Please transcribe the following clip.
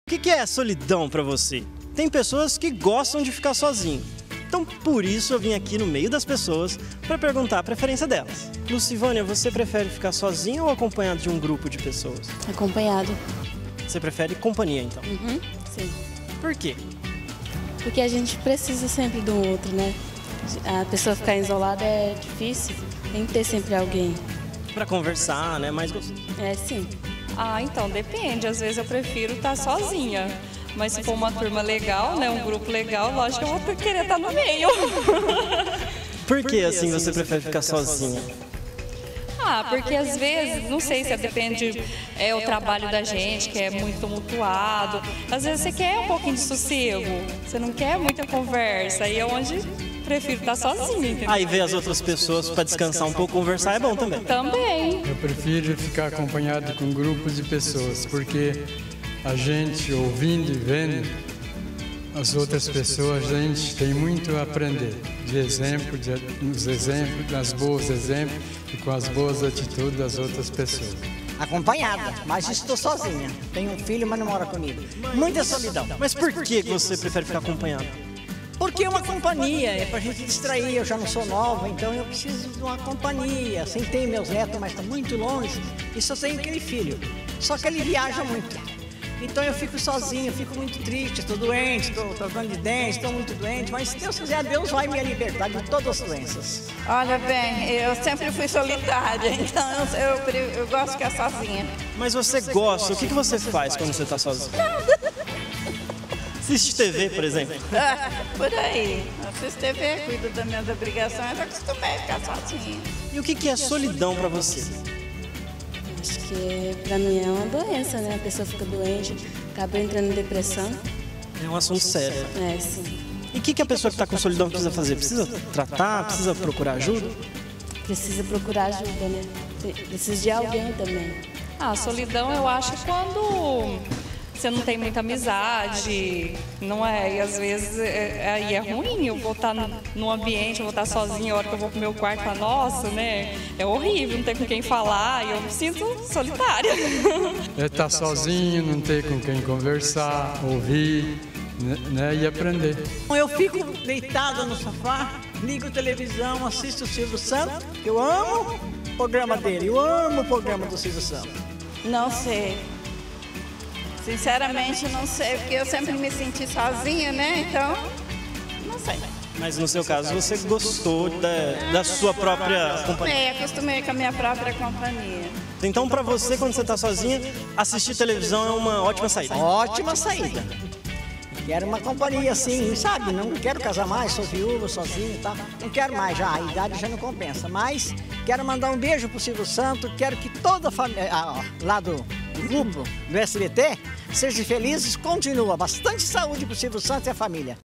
O que é a solidão para você? Tem pessoas que gostam de ficar sozinho. Então, por isso eu vim aqui no meio das pessoas para perguntar a preferência delas. Lucivânia, você prefere ficar sozinha ou acompanhado de um grupo de pessoas? Acompanhado. Você prefere companhia, então? Sim. Por quê? Porque a gente precisa sempre do outro, né? A pessoa ficar isolada é difícil, tem que ter sempre alguém. Para conversar, né? Mais gostoso. É, sim. Então depende. Às vezes eu prefiro estar sozinha. Mas se for uma turma legal, né, um grupo legal, lógico que eu vou querer estar no meio. Por que assim você prefere ficar sozinha? Porque às vezes, não sei se depende o trabalho da gente, que é muito tumultuado. Às vezes você quer um pouquinho de sossego, você não quer muita conversa, aí é onde prefiro estar sozinha, entendeu? Aí ver as outras pessoas para descansar um pouco, conversar é bom também. Também. Eu prefiro ficar acompanhado com grupos de pessoas, porque a gente ouvindo e vendo as outras pessoas, a gente tem muito a aprender de exemplo, nos exemplos, das boas exemplos e com as boas atitudes das outras pessoas. Acompanhada, mas estou sozinha. Tenho um filho, mas não mora comigo. Muita solidão. Mas por que você prefere ficar acompanhado? Porque é uma companhia, é pra gente distrair. Eu já não sou nova, então eu preciso de uma companhia. Assim, tenho meus netos, mas estão muito longe. E só tenho aquele filho. Só que ele viaja muito. Então eu fico sozinho, fico muito triste, estou doente, estou tratando de dente, estou muito doente, mas se Deus quiser, Deus vai me libertar de todas as doenças. Olha bem, eu sempre fui solitária, então eu gosto de ficar sozinha. Mas você gosta, o que você faz quando você está sozinho? Assiste TV, por exemplo? Por aí, assisto TV, cuido das minhas obrigações, acostumei a ficar sozinha. E o que é solidão para você? Acho que pra mim é uma doença, né? A pessoa fica doente, acaba entrando em depressão. É um assunto sério. É, sim. E o que a pessoa que está com solidão precisa fazer? Precisa tratar? Precisa procurar ajuda? Precisa procurar ajuda, né? Precisa de alguém também. A solidão eu acho quando você não tem muita amizade, não é? E às vezes aí é ruim, eu vou estar num ambiente, eu vou estar sozinha, a hora que eu vou pro meu quarto, falo, nossa, né? É horrível, não ter com quem falar, e eu me sinto solitária. É estar sozinho, não ter com quem conversar, ouvir, né, e aprender. Eu fico deitada no sofá, ligo a televisão, assisto o Silvio Santos, que eu amo o programa dele, eu amo o programa do Silvio Santos. Não sei. Sinceramente, não sei, porque eu sempre me senti sozinha, né? Então, não sei. Mas no seu caso, você gostou da sua própria companhia? Acostumei com a minha própria companhia. Então, para você, quando você está sozinha, assistir televisão é uma ótima saída. Ótima saída. Quero uma companhia assim, sabe? Não quero casar mais, sou viúva, sozinho e tal. Não quero mais já, a idade já não compensa. Mas quero mandar um beijo pro Silvio Santos, quero que toda a família, lá do grupo do SBT, sejam felizes, continua. Bastante saúde pro Silvio Santos e a família.